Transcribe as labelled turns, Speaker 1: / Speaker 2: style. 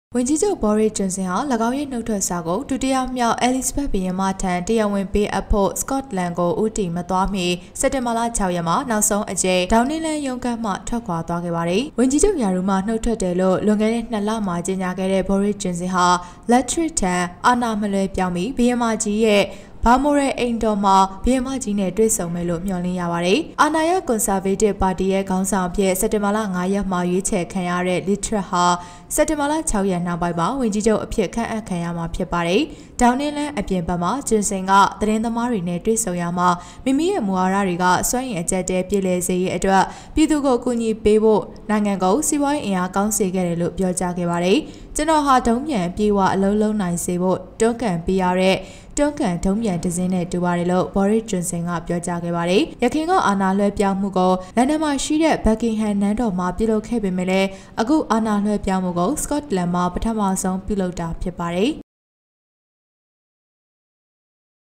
Speaker 1: ဝန်ကြီးချုပ်ဘော်ရီဂျွန်ဆင်ဟာ၎င်းရဲ့နှုတ်ထွက်စာကိုဒုတိယမြောက်အဲလစ်ဇဘက်ဘုရင်မထံတရားဝင်ပေးအပ်ဖို့စကော့တလန်ကိုဦးတည်မသွားမီစက်တင်ဘာလ6ရက်မှာနောက်ဆုံးအကြိမ်ဒေါင်းနင်းလန်ရုံးခန်းမှထွက်ခွာသွားခဲ့ပါတယ်။ဝန်ကြီးချုပ်ယာရူမှနှုတ်ထွက်တယ်လို့လွန်ခဲ့တဲ့2လမှာကြေညာခဲ့တဲ့ဘော်ရီဂျွန်ဆင်ဟာလက်ထရစ်ထံအာဏာမလွဲပြောင်းပြီးဘုရင်မကြီးရဲ့ဘာမိုရဲအိမ်တော်မှာဘုရင်မကြီးနဲ့တွေ့ဆုံမယ်လို့မျှော်လင့်ရပါတယ်။အာဏာရကွန်ဆာဗေးတစ်ပါတီရဲ့ခေါင်းဆောင်အဖြစ်စက်တင်ဘာလ9ရက်မှာရွေးချယ်ခံရတဲ့လစ်ထရက်ဟာစက်တင်ဘာလ6ရက်နောက်ပိုင်းမှာဝန်ကြီးချုပ်အဖြစ်ခန့်အပ်ခံရမှာဖြစ်ပါတယ်။ဒေါင်းနင်းလန်အပြင်ဘက်မှာဂျွန်ဆင်ကသတင်းသမားတွေနဲ့တွေ့ဆုံရမှာမိမိရဲ့မူဝါဒတွေကစွန့်ရင်အကြက်တဲပြည်လဲစေရေးအတွက်ပြည်သူကိုကူညီပေးဖို့နိုင်ငံကိုစီးပွားရေးအင်အားကောင်းစေခဲ့တယ်လို့ပြောကြားခဲ့ပါတယ်။ကျွန်တော်ဟာဒုံးပြန်ပြေဝအလုံးလုံးနိုင်စေဖို့တွန်းကန်ပေးရတဲ့တွန်းကန်ဒုံးပြန်တစင်းနဲ့တူပါတယ်လို့ဘော်ရီဂျွန်ဆင်ကပြောကြားခဲ့ပါတယ်။ရခိုင်ကအာဏာလွှဲပြောင်းမှုကိုလန်ဒန်မှာရှိတဲ့ဘက်ကင်ဟမ်နန်းတော်မှာပြုလုပ်ခဲ့ပေမဲ့လည်းအခုအာဏာလွှဲပြောင်းမှုကိုစကော့တလန်မှာပထမဆုံးပြုလုပ်တာဖြစ်ပါတယ်။